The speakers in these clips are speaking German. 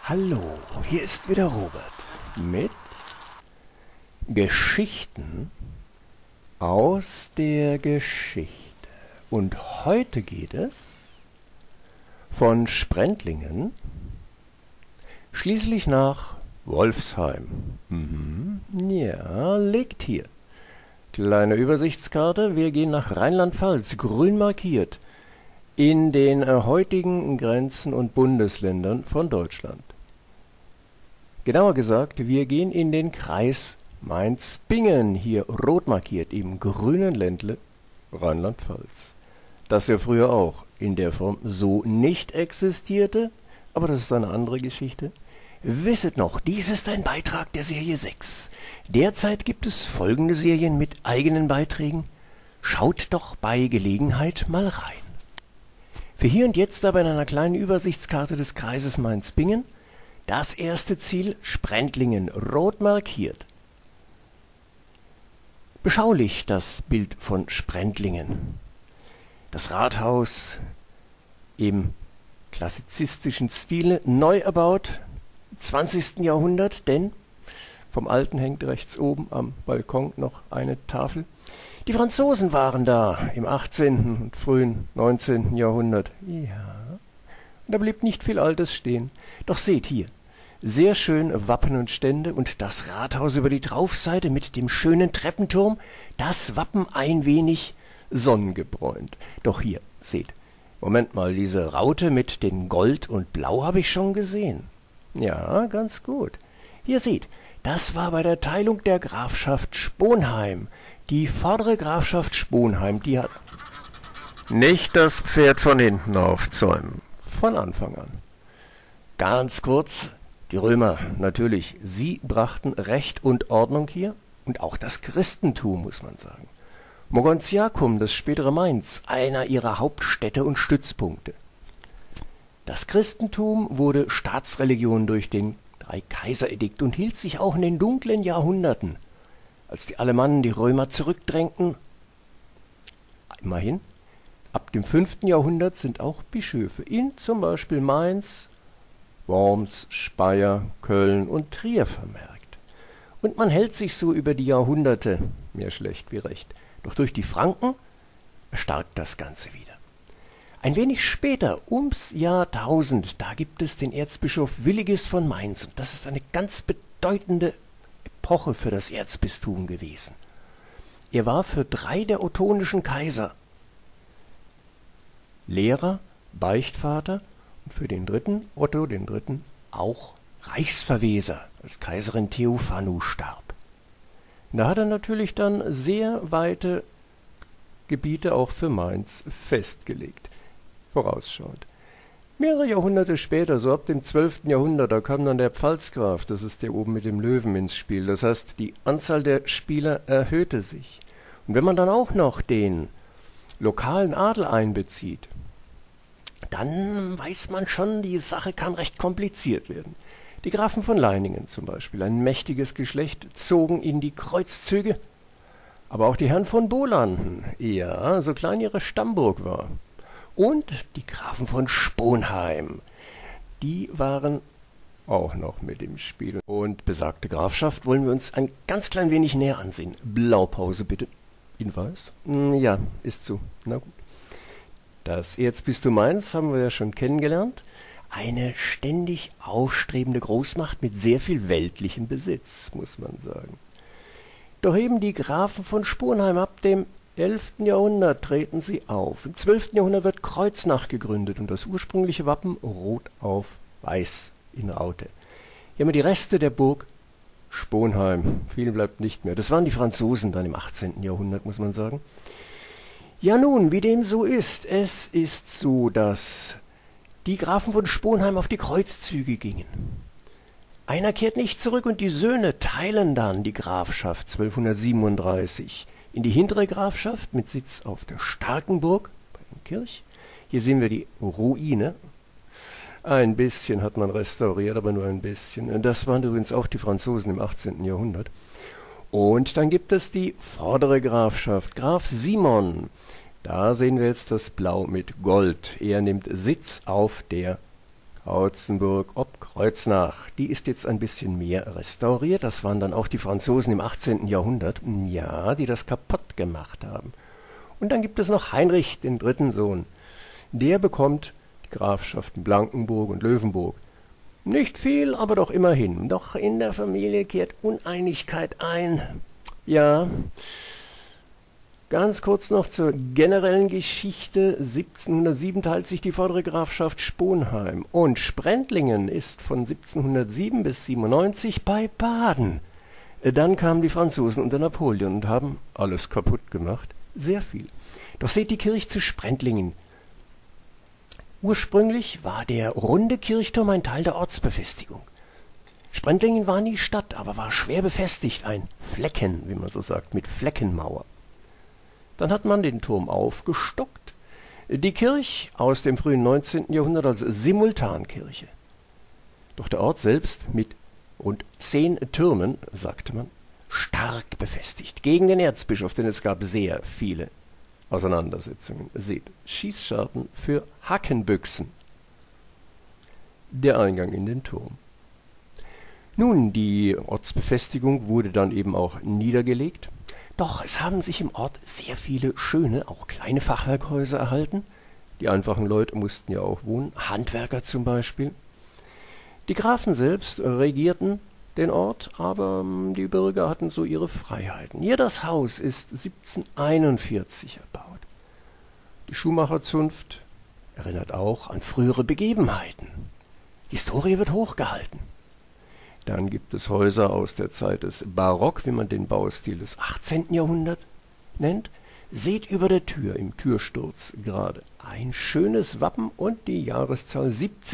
Hallo, hier ist wieder Robert mit Geschichten aus der Geschichte. Und heute geht es von Sprendlingen schließlich nach Wolfsheim. Ja, liegt hier. Kleine Übersichtskarte, wir gehen nach Rheinland-Pfalz, grün markiert, in den heutigen Grenzen und Bundesländern von Deutschland. Genauer gesagt, wir gehen in den Kreis Mainz-Bingen, hier rot markiert, im grünen Ländle Rheinland-Pfalz. Das ja früher auch in der Form so nicht existierte, aber das ist eine andere Geschichte. Wisset noch, dies ist ein Beitrag der Serie 6. Derzeit gibt es folgende Serien mit eigenen Beiträgen. Schaut doch bei Gelegenheit mal rein. Für hier und jetzt aber in einer kleinen Übersichtskarte des Kreises Mainz-Bingen das erste Ziel Sprendlingen, rot markiert. Beschaulich das Bild von Sprendlingen. Das Rathaus im klassizistischen Stile, neu erbaut, 20. Jahrhundert, denn vom Alten hängt rechts oben am Balkon noch eine Tafel. Die Franzosen waren da im 18. und frühen 19. Jahrhundert. Ja, da blieb nicht viel Altes stehen. Doch seht hier, sehr schön Wappen und Stände und das Rathaus über die Traufseite mit dem schönen Treppenturm, das Wappen ein wenig sonnengebräunt. Doch hier, seht, Moment mal, diese Raute mit den Gold und Blau habe ich schon gesehen. Ja, ganz gut. Hier seht, das war bei der Teilung der Grafschaft Sponheim. Die vordere Grafschaft Sponheim, die hat nicht das Pferd von hinten aufzäumen. Von Anfang an. Ganz kurz, die Römer, natürlich, sie brachten Recht und Ordnung hier und auch das Christentum, muss man sagen. Mogontiacum, das spätere Mainz, einer ihrer Hauptstädte und Stützpunkte. Das Christentum wurde Staatsreligion durch den Dreikaiseredikt und hielt sich auch in den dunklen Jahrhunderten, als die Alemannen die Römer zurückdrängten. Immerhin, ab dem 5. Jahrhundert sind auch Bischöfe in zum Beispiel Mainz, Worms, Speyer, Köln und Trier vermerkt. Und man hält sich so über die Jahrhunderte, mehr schlecht wie recht. Doch durch die Franken erstarkt das Ganze wieder. Ein wenig später, ums Jahr 1000, da gibt es den Erzbischof Willigis von Mainz. Und das ist eine ganz bedeutende Epoche für das Erzbistum gewesen. Er war für 3 der ottonischen Kaiser Lehrer, Beichtvater und für den 3., Otto den 3., auch Reichsverweser, als Kaiserin Theophanu starb. Da hat er natürlich dann sehr weite Gebiete auch für Mainz festgelegt, vorausschauend. Mehrere Jahrhunderte später, so ab dem 12. Jahrhundert, da kam dann der Pfalzgraf, das ist der oben mit dem Löwen, ins Spiel. Das heißt, die Anzahl der Spieler erhöhte sich. Und wenn man dann auch noch den lokalen Adel einbezieht, dann weiß man schon, die Sache kann recht kompliziert werden. Die Grafen von Leiningen zum Beispiel, ein mächtiges Geschlecht, zogen in die Kreuzzüge. Aber auch die Herren von Bolanden, ja, so klein ihre Stammburg war. Und die Grafen von Sponheim, die waren auch noch mit im Spiel. Und besagte Grafschaft wollen wir uns ein ganz klein wenig näher ansehen. Blaupause bitte. In weiß? Ja, ist so. Na gut. Das Erzbistum Mainz haben wir ja schon kennengelernt. Eine ständig aufstrebende Großmacht mit sehr viel weltlichem Besitz, muss man sagen. Doch eben die Grafen von Sponheim ab dem 11. Jahrhundert treten sie auf. Im 12. Jahrhundert wird Kreuznach gegründet und das ursprüngliche Wappen rot auf weiß in Raute. Hier haben wir die Reste der Burg Sponheim. Viel bleibt nicht mehr. Das waren die Franzosen dann im 18. Jahrhundert, muss man sagen. Ja nun, wie dem so ist, es ist so, dass die Grafen von Sponheim auf die Kreuzzüge gingen. Einer kehrt nicht zurück und die Söhne teilen dann die Grafschaft 1237 in die hintere Grafschaft mit Sitz auf der Starkenburg bei Kirch. Hier sehen wir die Ruine. Ein bisschen hat man restauriert, aber nur ein bisschen. Das waren übrigens auch die Franzosen im 18. Jahrhundert. Und dann gibt es die vordere Grafschaft, Graf Simon. Da sehen wir jetzt das Blau mit Gold. Er nimmt Sitz auf der Hautzenburg ob Kreuznach, die ist jetzt ein bisschen mehr restauriert. Das waren dann auch die Franzosen im 18. Jahrhundert, ja, die das kaputt gemacht haben. Und dann gibt es noch Heinrich, den dritten Sohn. Der bekommt die Grafschaften Blankenburg und Löwenburg. Nicht viel, aber doch immerhin. Doch in der Familie kehrt Uneinigkeit ein. Ja, ganz kurz noch zur generellen Geschichte. 1707 teilt sich die vordere Grafschaft Sponheim und Sprendlingen ist von 1707 bis 97 bei Baden. Dann kamen die Franzosen unter Napoleon und haben alles kaputt gemacht. Sehr viel. Doch seht die Kirche zu Sprendlingen. Ursprünglich war der runde Kirchturm ein Teil der Ortsbefestigung. Sprendlingen war nie Stadt, aber war schwer befestigt, ein Flecken, wie man so sagt, mit Fleckenmauer. Dann hat man den Turm aufgestockt, die Kirche aus dem frühen 19. Jahrhundert als Simultankirche. Doch der Ort selbst mit rund 10 Türmen, sagte man, stark befestigt gegen den Erzbischof, denn es gab sehr viele Auseinandersetzungen. Seht, Schießscharten für Hakenbüchsen. Der Eingang in den Turm. Nun, die Ortsbefestigung wurde dann eben auch niedergelegt. Doch es haben sich im Ort sehr viele schöne, auch kleine Fachwerkhäuser erhalten. Die einfachen Leute mussten ja auch wohnen, Handwerker zum Beispiel. Die Grafen selbst regierten den Ort, aber die Bürger hatten so ihre Freiheiten. Hier das Haus ist 1741 erbaut. Die Schuhmacherzunft erinnert auch an frühere Begebenheiten. Historie wird hochgehalten. Dann gibt es Häuser aus der Zeit des Barock, wie man den Baustil des 18. Jahrhunderts nennt. Seht über der Tür im Türsturz gerade ein schönes Wappen und die Jahreszahl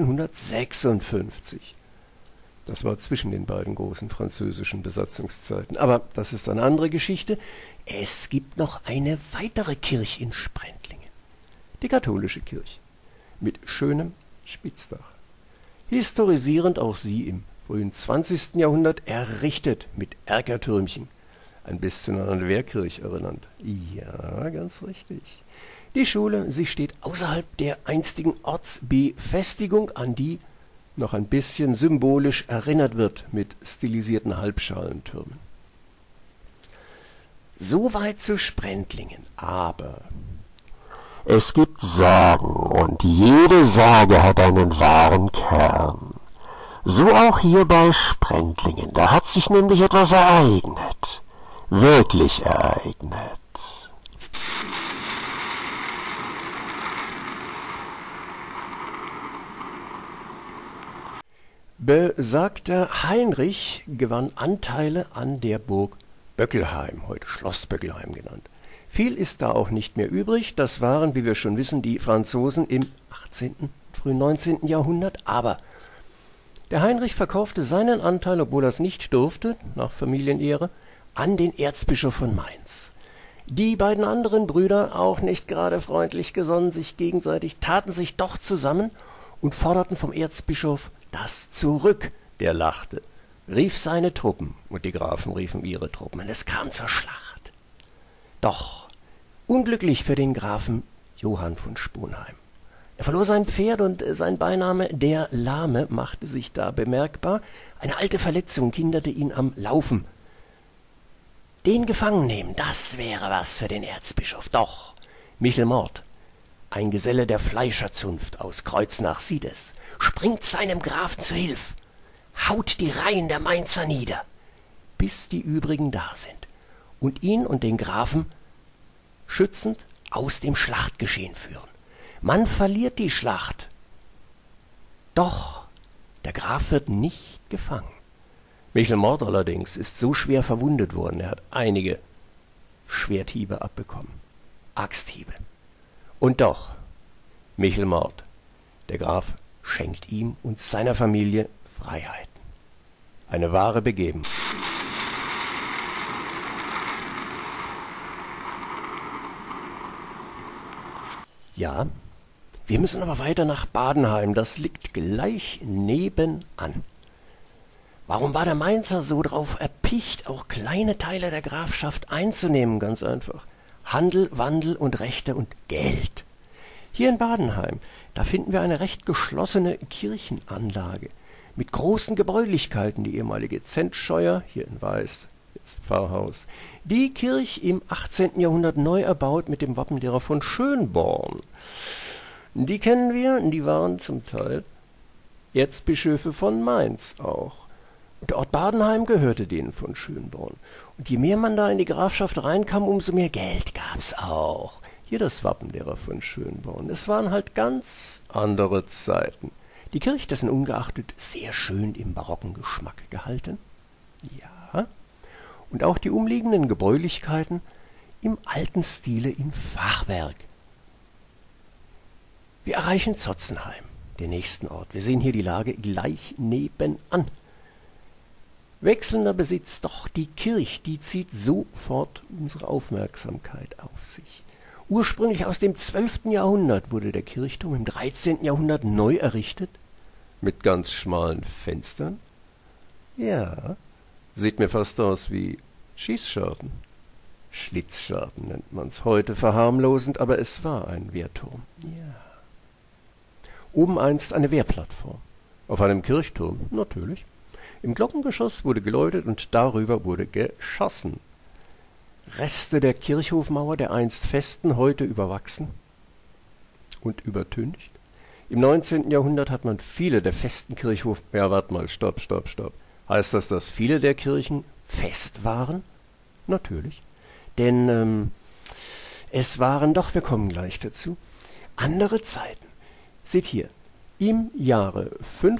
1756. Das war zwischen den beiden großen französischen Besatzungszeiten. Aber das ist eine andere Geschichte. Es gibt noch eine weitere Kirche in Sprendlingen. Die katholische Kirche. Mit schönem Spitzdach. Historisierend auch sie im frühen 20. Jahrhundert errichtet mit Erkertürmchen. Ein bisschen an eine Wehrkirche erinnernd. Ja, ganz richtig. Die Schule, sie steht außerhalb der einstigen Ortsbefestigung, an die noch ein bisschen symbolisch erinnert wird mit stilisierten Halbschalentürmen. Soweit zu Sprendlingen, aber es gibt Sagen und jede Sage hat einen wahren Kern. So auch hier bei Sprendlingen, da hat sich nämlich etwas ereignet. Wirklich ereignet. besagter Heinrich gewann Anteile an der Burg Böckelheim, heute Schloss Böckelheim genannt. Viel ist da auch nicht mehr übrig, das waren, wie wir schon wissen, die Franzosen im 18., frühen 19. Jahrhundert, aber der Heinrich verkaufte seinen Anteil, obwohl er es nicht durfte, nach Familienehre, an den Erzbischof von Mainz. Die beiden anderen Brüder, auch nicht gerade freundlich gesonnen sich gegenseitig, taten sich doch zusammen und forderten vom Erzbischof das zurück. Der lachte, rief seine Truppen, und die Grafen riefen ihre Truppen, und es kam zur Schlacht. Doch unglücklich für den Grafen Johann von Sponheim. Er verlor sein Pferd und sein Beiname der Lahme machte sich da bemerkbar. Eine alte Verletzung hinderte ihn am Laufen. Den gefangen nehmen, das wäre was für den Erzbischof. Doch Michel Mord, ein Geselle der Fleischerzunft aus Kreuznach, sieht es, springt seinem Grafen zu Hilf, haut die Reihen der Mainzer nieder, bis die übrigen da sind und ihn und den Grafen schützend aus dem Schlachtgeschehen führen. Man verliert die Schlacht, doch der Graf wird nicht gefangen. Michel Mord allerdings ist so schwer verwundet worden, er hat einige Schwerthiebe abbekommen, Axthiebe. Und doch, Michel Mord, der Graf schenkt ihm und seiner Familie Freiheiten. Eine wahre Begebenheit. Ja, wir müssen aber weiter nach Badenheim, das liegt gleich nebenan. Warum war der Mainzer so drauf erpicht, auch kleine Teile der Grafschaft einzunehmen? Ganz einfach. Handel, Wandel und Rechte und Geld. Hier in Badenheim, da finden wir eine recht geschlossene Kirchenanlage mit großen Gebäulichkeiten, die ehemalige Zentscheuer, hier in Weiß, jetzt Pfarrhaus. Die Kirche im 18. Jahrhundert neu erbaut mit dem Wappen derer von Schönborn. Die kennen wir, die waren zum Teil Erzbischöfe von Mainz auch. Und der Ort Badenheim gehörte denen von Schönborn. Und je mehr man da in die Grafschaft reinkam, umso mehr Geld gab's auch. Hier das Wappen derer von Schönborn. Es waren halt ganz andere Zeiten. Die Kirche, dessen ungeachtet, sehr schön im barocken Geschmack gehalten. Ja. Und auch die umliegenden Gebäulichkeiten im alten Stile in Fachwerk. Wir erreichen Zotzenheim, den nächsten Ort. Wir sehen hier die Lage gleich nebenan. Wechselnder Besitz, doch die Kirche, die zieht sofort unsere Aufmerksamkeit auf sich. Ursprünglich aus dem 12. Jahrhundert wurde der Kirchturm im 13. Jahrhundert neu errichtet, mit ganz schmalen Fenstern. Ja, sieht mir fast aus wie Schießscharten. Schlitzscharten nennt man's heute verharmlosend, aber es war ein Wehrturm. Ja. Oben einst eine Wehrplattform. Auf einem Kirchturm, natürlich. Im Glockengeschoss wurde geläutet und darüber wurde geschossen. Reste der Kirchhofmauer, der einst festen, heute überwachsen und übertüncht. Im 19. Jahrhundert hat man viele der festen Kirchhof... Ja, warte mal, stopp. Heißt das, dass viele der Kirchen fest waren? Natürlich. Denn es waren doch, wir kommen gleich dazu, andere Zeiten. Seht hier, im Jahre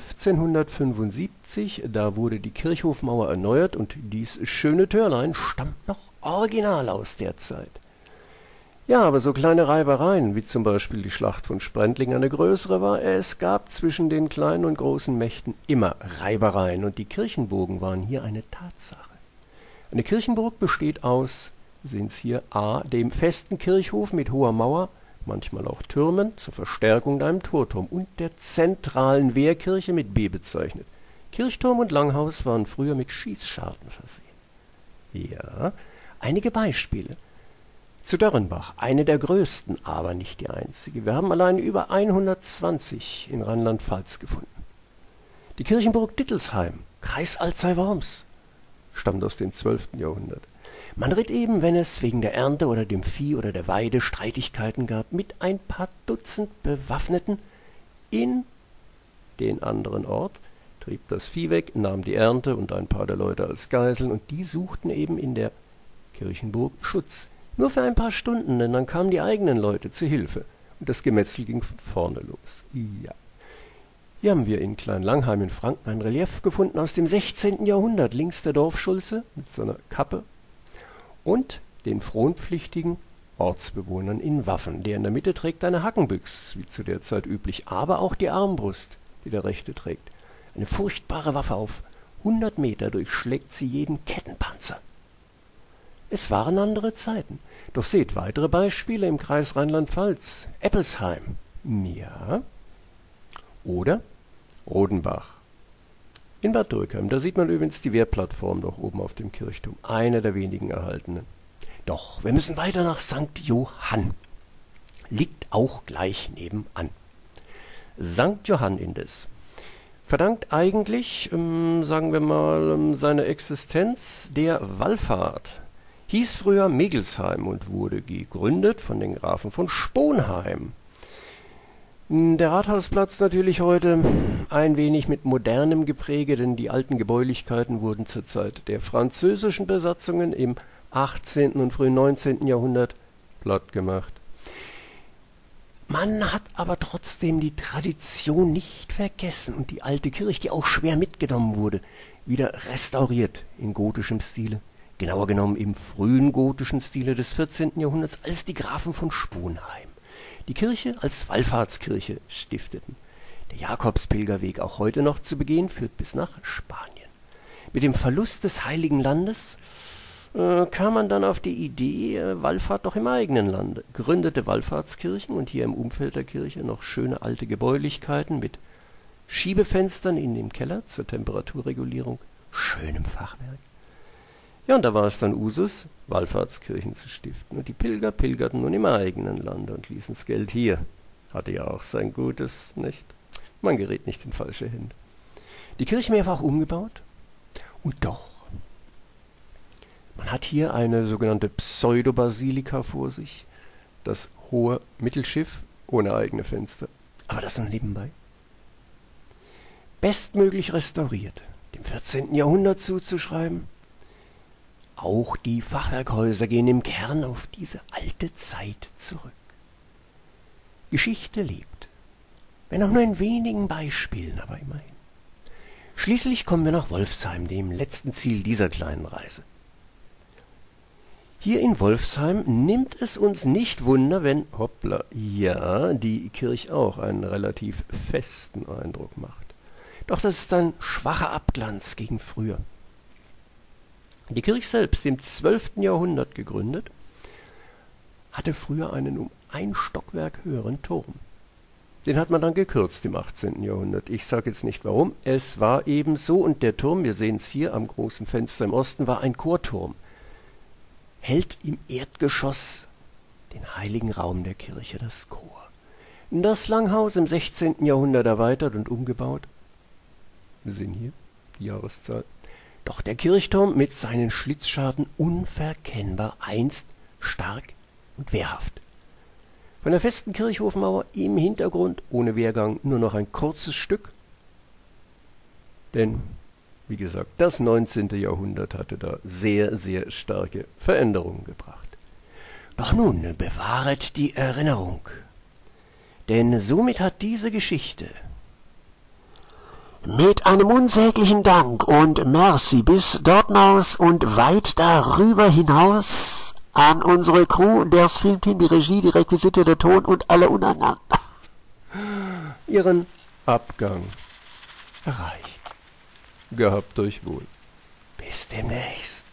1575, da wurde die Kirchhofmauer erneuert und dies schöne Törlein stammt noch original aus der Zeit. Ja, aber so kleine Reibereien, wie zum Beispiel die Schlacht von Sprendling eine größere war, es gab zwischen den kleinen und großen Mächten immer Reibereien und die Kirchenburgen waren hier eine Tatsache. Eine Kirchenburg besteht aus, wir sehen es hier, a, dem festen Kirchhof mit hoher Mauer, manchmal auch Türmen zur Verstärkung einem Torturm und der zentralen Wehrkirche mit B bezeichnet. Kirchturm und Langhaus waren früher mit Schießscharten versehen. Ja, einige Beispiele. Zu Dörrenbach, eine der größten, aber nicht die einzige. Wir haben allein über 120 in Rheinland-Pfalz gefunden. Die Kirchenburg Dittelsheim, Kreis Alzey-Worms, stammt aus dem 12. Jahrhundert. Man ritt eben, wenn es wegen der Ernte oder dem Vieh oder der Weide Streitigkeiten gab, mit ein paar Dutzend Bewaffneten in den anderen Ort, trieb das Vieh weg, nahm die Ernte und ein paar der Leute als Geiseln und die suchten eben in der Kirchenburg Schutz. Nur für ein paar Stunden, denn dann kamen die eigenen Leute zu Hilfe und das Gemetzel ging von vorne los. Ja. Hier haben wir in Kleinlangheim in Franken ein Relief gefunden aus dem 16. Jahrhundert, links der Dorfschulze mit seiner Kappe und den fronpflichtigen Ortsbewohnern in Waffen. Der in der Mitte trägt eine Hackenbüchs, wie zu der Zeit üblich, aber auch die Armbrust, die der Rechte trägt. Eine furchtbare Waffe, auf 100 Meter durchschlägt sie jeden Kettenpanzer. Es waren andere Zeiten. Doch seht weitere Beispiele im Kreis Rheinland-Pfalz. Eppelsheim. Ja. Oder Rodenbach. In Bad Dürkheim, da sieht man übrigens die Wehrplattform noch oben auf dem Kirchturm, eine der wenigen erhaltenen. Doch, wir müssen weiter nach St. Johann. Liegt auch gleich nebenan. St. Johann indes verdankt eigentlich, sagen wir mal, seine Existenz der Wallfahrt. Hieß früher Megelsheim und wurde gegründet von den Grafen von Sponheim. Der Rathausplatz natürlich heute ein wenig mit modernem Gepräge, denn die alten Gebäulichkeiten wurden zur Zeit der französischen Besatzungen im 18. und frühen 19. Jahrhundert platt gemacht. Man hat aber trotzdem die Tradition nicht vergessen und die alte Kirche, die auch schwer mitgenommen wurde, wieder restauriert in gotischem Stile. Genauer genommen im frühen gotischen Stile des 14. Jahrhunderts, als die Grafen von Sponheim die Kirche als Wallfahrtskirche stifteten. Der Jakobspilgerweg, auch heute noch zu begehen, führt bis nach Spanien. Mit dem Verlust des Heiligen Landes kam man dann auf die Idee, Wallfahrt doch im eigenen Lande, gründete Wallfahrtskirchen und hier im Umfeld der Kirche noch schöne alte Gebäulichkeiten mit Schiebefenstern in dem Keller zur Temperaturregulierung, schönem Fachwerk. Ja, und da war es dann Usus, Wallfahrtskirchen zu stiften. Und die Pilger pilgerten nun im eigenen Lande und ließen das Geld hier Hatte ja auch sein Gutes, nicht? Man gerät nicht in falsche Hände. Die Kirche mehrfach umgebaut und doch. Man hat hier eine sogenannte Pseudobasilika vor sich, das hohe Mittelschiff ohne eigene Fenster. Aber das nur nebenbei. Bestmöglich restauriert, dem 14. Jahrhundert zuzuschreiben. Auch die Fachwerkhäuser gehen im Kern auf diese alte Zeit zurück. Geschichte lebt, wenn auch nur in wenigen Beispielen, aber immerhin. Schließlich kommen wir nach Wolfsheim, dem letzten Ziel dieser kleinen Reise. Hier in Wolfsheim nimmt es uns nicht Wunder, wenn, hoppla, ja, die Kirche auch einen relativ festen Eindruck macht. Doch das ist ein schwacher Abglanz gegen früher. Die Kirche selbst, im 12. Jahrhundert gegründet, hatte früher einen um ein Stockwerk höheren Turm. Den hat man dann gekürzt im 18. Jahrhundert. Ich sage jetzt nicht warum, es war eben so und der Turm, wir sehen es hier am großen Fenster im Osten, war ein Chorturm. Hält im Erdgeschoss den heiligen Raum der Kirche, das Chor. Das Langhaus im 16. Jahrhundert erweitert und umgebaut. Wir sehen hier die Jahreszahl. Doch der Kirchturm mit seinen Schlitzscharten unverkennbar einst stark und wehrhaft. Von der festen Kirchhofmauer im Hintergrund ohne Wehrgang nur noch ein kurzes Stück. Denn, wie gesagt, das 19. Jahrhundert hatte da sehr, sehr starke Veränderungen gebracht. Doch nun bewahret die Erinnerung. Denn somit hat diese Geschichte mit einem unsäglichen Dank und Merci bis dortnaus und weit darüber hinaus an unsere Crew, das Filmteam, die Regie, die Requisite, der Ton und alle untereinander ihren Abgang erreicht. Gehabt euch wohl. Bis demnächst.